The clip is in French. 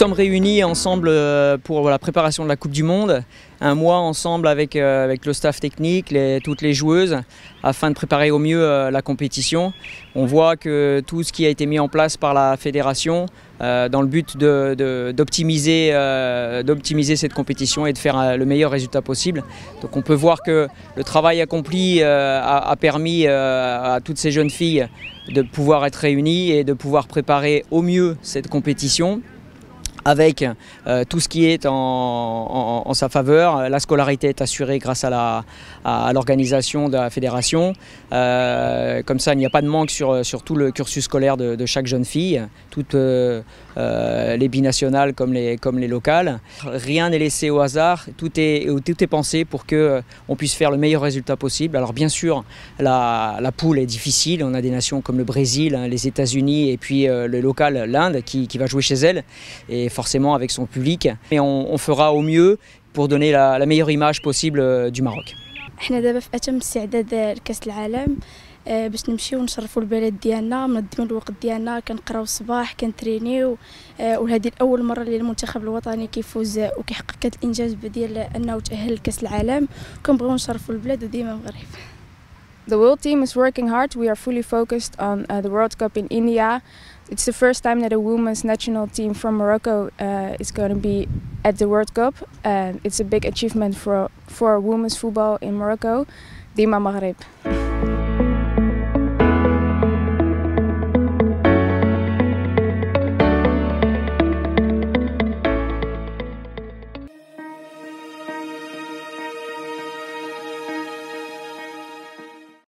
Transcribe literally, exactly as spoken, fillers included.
septembre réunis ensemble pour la préparation de la Coupe du Monde, un mois ensemble avec, euh, avec le staff technique, les, toutes les joueuses, afin de préparer au mieux euh, la compétition. On voit que tout ce qui a été mis en place par la fédération euh, dans le but de, de, d'optimiser, euh, d'optimiser cette compétition et de faire euh, le meilleur résultat possible. Donc on peut voir que le travail accompli euh, a, a permis euh, à toutes ces jeunes filles de pouvoir être réunies et de pouvoir préparer au mieux cette compétition, avec euh, tout ce qui est en, en, en sa faveur. La scolarité est assurée grâce à la, à l'organisation de la fédération. Euh, comme ça, il n'y a pas de manque sur, sur tout le cursus scolaire de, de chaque jeune fille, toutes euh, euh, les binationales comme les, comme les locales. Rien n'est laissé au hasard, tout est, tout est pensé pour qu'on puisse faire le meilleur résultat possible. Alors bien sûr, la, la poule est difficile, on a des nations comme le Brésil, hein, les États-Unis et puis euh, le local, l'Inde, qui, qui va jouer chez elle. Et forcément avec son public, et on, on fera au mieux pour donner la, la meilleure image possible du Maroc. احنا دابا في اتم استعداد لكاس العالم باش نمشيو ونشرفوا البلد ديالنا، منظمين الوقت ديالنا، كنقراو الصباح، كنترينيو، وهذه الاول مره اللي المنتخب الوطني كيفوز وكيحقق هذا الانجاز ديال انه تاهل لكاس العالم، كنبغيو نشرفوا البلاد وديما المغرب. The world team is working hard. We are fully focused on uh, the World Cup in India. It's the first time that a women's national team from Morocco uh, is going to be at the World Cup, and it's a big achievement for for women's football in Morocco. Dima Maghreb.